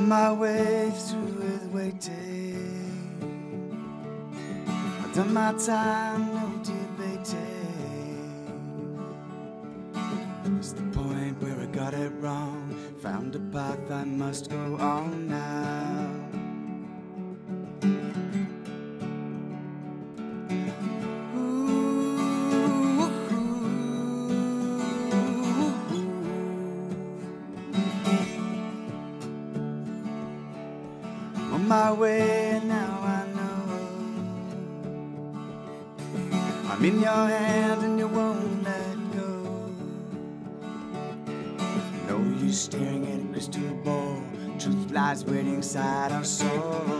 on my way through with waiting. I've done my time, no debating. It's the point where I got it wrong. Found a path I must go on now. On my way now, I know I'm in your hand and you won't let go. No use staring at a crystal ball. Truth lies waiting inside our soul.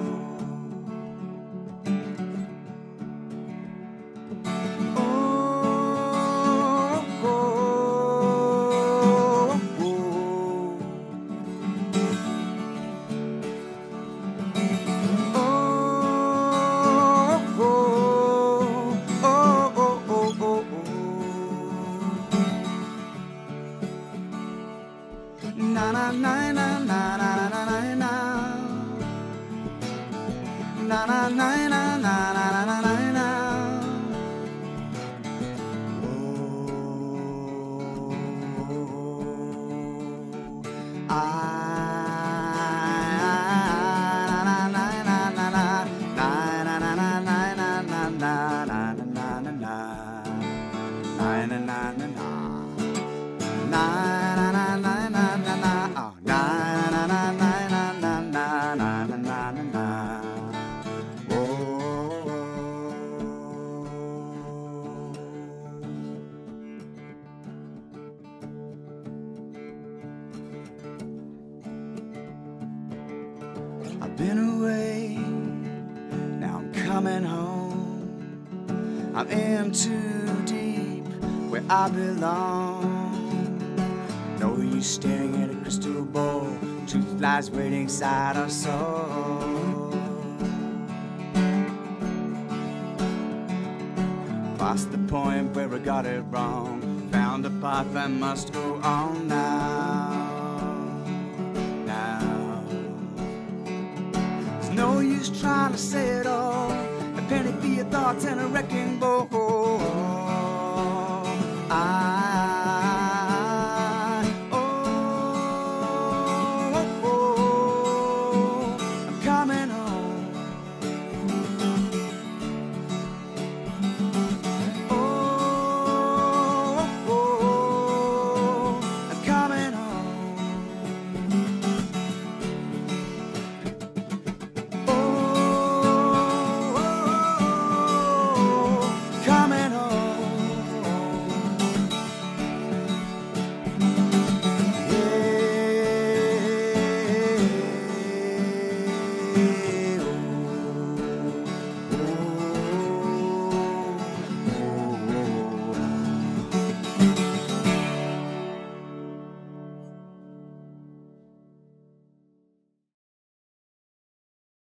Na na na na na na na na na na na na na na na na na. I've been away, now I'm coming home. I'm in too deep where I belong. No use staring at a crystal ball. Truth lies waiting inside our soul. Past the point where I got it wrong. Found a path I must go on now. No use trying to say it all. A penny for your thoughts and a wrecking ball.